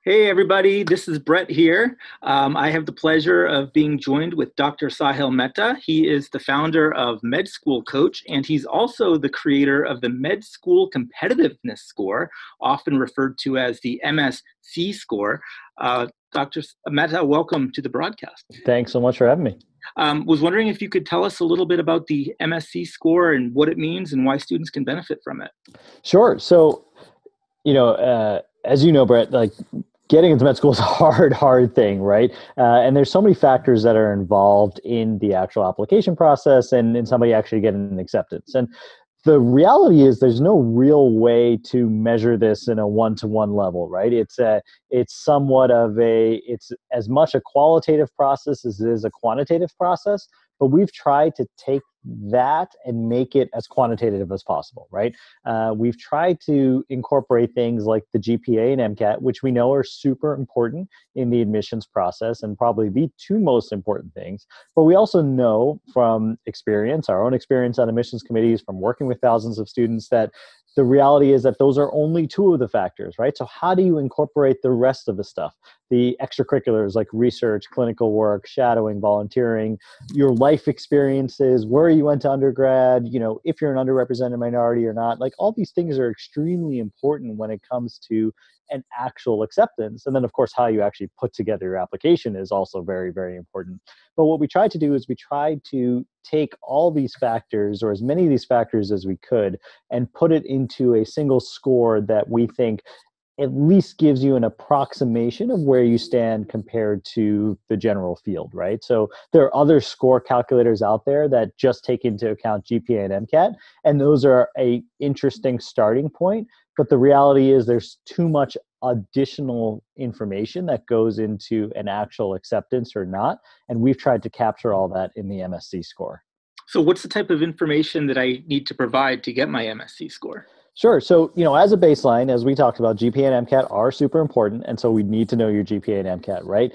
Hey, everybody, this is Brett here. I have the pleasure of being joined with Dr. Sahil Mehta. He is the founder of MedSchoolCoach, and he's also the creator of the Med School Competitiveness Score, often referred to as the MSC Score. Dr. Mehta, welcome to the broadcast. Thanks so much for having me. Was wondering if you could tell us a little bit about the MSC Score and what it means and why students can benefit from it. Sure. So, as you know, Brett, like getting into med school is a hard thing, right? And there's so many factors that are involved in the actual application process and in somebody actually getting an acceptance. And the reality is there's no real way to measure this in a one-to-one level, right? It's it's as much a qualitative process as it is a quantitative process, but we've tried to take that and make it as quantitative as possible, right? We've tried to incorporate things like the GPA and MCAT, which we know are super important in the admissions process and probably the two most important things. But we also know from experience, our own experience on admissions committees, from working with thousands of students, that the reality is that those are only two of the factors, right? So how do you incorporate the rest of the stuff? The extracurriculars like research, clinical work, shadowing, volunteering, your life experiences, where you went to undergrad, if you're an underrepresented minority or not, like all these things are extremely important when it comes to an actual acceptance. And then of course, how you actually put together your application is also very, very important. But what we tried to do is we tried to take all these factors, or as many of these factors as we could, and put it into a single score that we think at least gives you an approximation of where you stand compared to the general field, right? So there are other score calculators out there that just take into account GPA and MCAT, and those are a interesting starting point. But the reality is there's too much additional information that goes into an actual acceptance or not, and we've tried to capture all that in the MSC score. So what's the type of information that I need to provide to get my MSC score? Sure. So, as a baseline, as we talked about, GPA and MCAT are super important. And so we need to know your GPA and MCAT, right?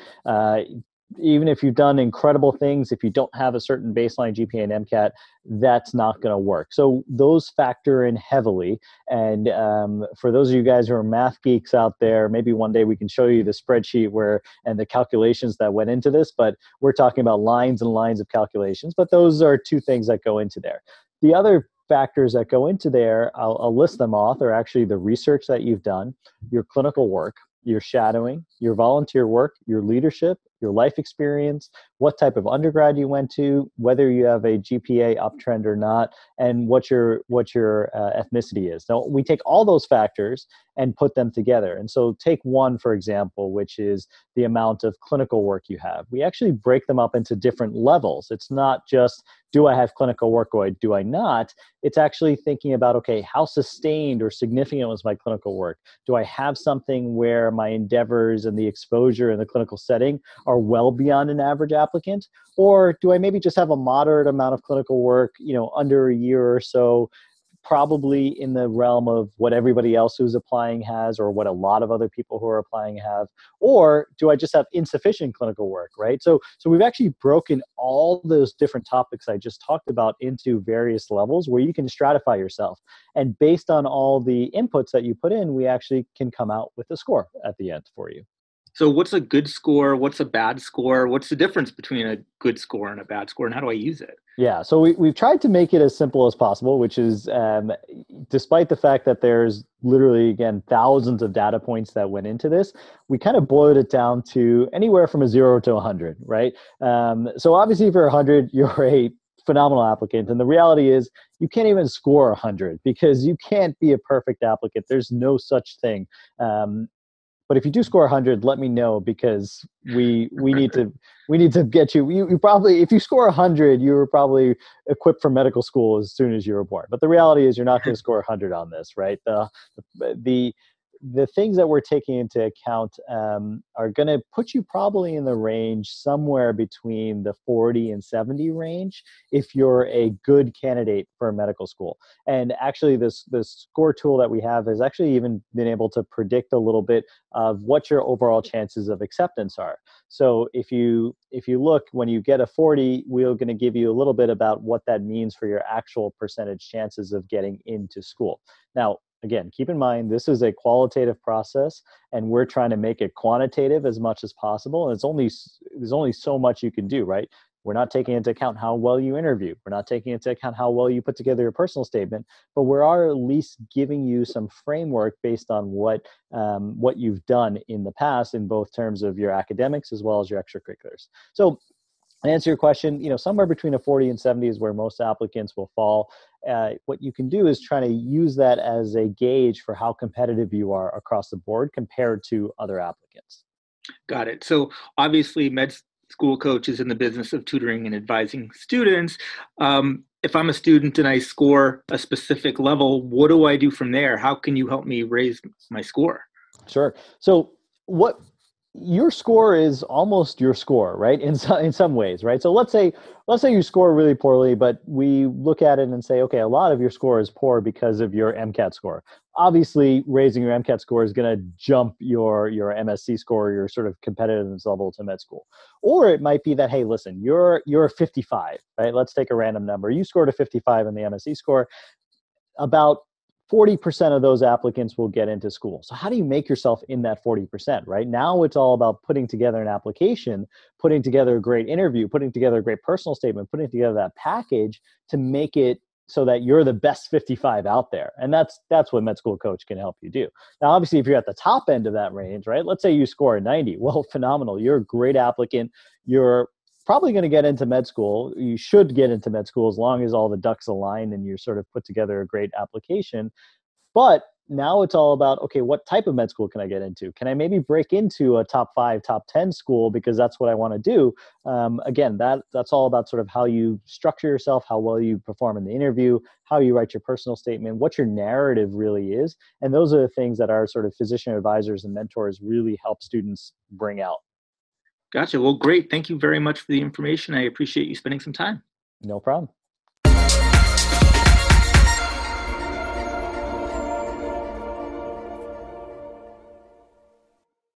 Even if you've done incredible things, if you don't have a certain baseline GPA and MCAT, that's not going to work. So those factor in heavily. And for those of you guys who are math geeks out there, maybe one day we can show you the spreadsheet and the calculations that went into this, but we're talking about lines and lines of calculations. But those are two things that go into there. The other factors that go into there, I'll list them off, are actually the research that you've done, your clinical work, your shadowing, your volunteer work, your leadership, your life experience, what type of undergrad you went to, whether you have a GPA uptrend or not, and what your ethnicity is. Now, we take all those factors and put them together. And so take one, for example, which is the amount of clinical work you have. We actually break them up into different levels. It's not just, do I have clinical work or do I not? It's actually thinking about, okay, how sustained or significant was my clinical work? Do I have something where my endeavors and the exposure in the clinical setting are well beyond an average applicant? Or do I maybe just have a moderate amount of clinical work, under a year or so, probably in the realm of what everybody else who's applying has, or what a lot of other people who are applying have? Or do I just have insufficient clinical work, right? So we've actually broken all those different topics I just talked about into various levels where you can stratify yourself. And based on all the inputs that you put in, we actually can come out with a score at the end for you. So what's a good score? What's a bad score? What's the difference between a good score and a bad score, and how do I use it? Yeah, so we've tried to make it as simple as possible, which is despite the fact that there's literally, again, thousands of data points that went into this, we kind of boiled it down to anywhere from a 0 to 100, right? So obviously if you're 100, you're a phenomenal applicant. And the reality is you can't even score 100 because you can't be a perfect applicant. There's no such thing. But if you do score 100, let me know, because we need to get you. You probably, if you score 100, you were probably equipped for medical school as soon as you were born. But the reality is you're not going to score 100 on this, right? The things that we're taking into account are going to put you probably in the range somewhere between the 40 and 70 range if you're a good candidate for medical school. And actually, this score tool that we have has actually even been able to predict a little bit of what your overall chances of acceptance are. So if you look, when you get a 40, we're going to give you a little bit about what that means for your actual percentage chances of getting into school. Now, again, keep in mind, this is a qualitative process and we're trying to make it quantitative as much as possible. And there's only so much you can do, right? We're not taking into account how well you interview. We're not taking into account how well you put together your personal statement, but we are at least giving you some framework based on what you've done in the past in both terms of your academics as well as your extracurriculars. So to answer your question, somewhere between a 40 and 70 is where most applicants will fall. What you can do is try to use that as a gauge for how competitive you are across the board compared to other applicants. Got it. So obviously, MedSchoolCoach is in the business of tutoring and advising students. If I'm a student and I score a specific level, what do I do from there? How can you help me raise my score? Sure. So what your score is almost your score, right? In some ways, right? So let's say you score really poorly, but we look at it and say, okay, a lot of your score is poor because of your MCAT score. Obviously, raising your MCAT score is going to jump your MSC score, your sort of competitiveness level to med school. Or it might be that, hey, listen, you're a 55, right? Let's take a random number. You scored a 55 in the MSC score. About 40% of those applicants will get into school. So how do you make yourself in that 40%, right? Now it's all about putting together an application, putting together a great interview, putting together a great personal statement, putting together that package to make it so that you're the best 55 out there. And that's what MedSchoolCoach can help you do. Now, obviously, if you're at the top end of that range, right? Let's say you score a 90. Well, phenomenal. You're a great applicant. You're probably going to get into med school. You should get into med school as long as all the ducks align and you sort of put together a great application. But now it's all about, okay, what type of med school can I get into? Can I maybe break into a top 5, top 10 school because that's what I want to do? Again, that's all about sort of how you structure yourself, how well you perform in the interview, how you write your personal statement, what your narrative really is. And those are the things that our sort of physician advisors and mentors really help students bring out. Gotcha. Well, great. Thank you very much for the information. I appreciate you spending some time. No problem.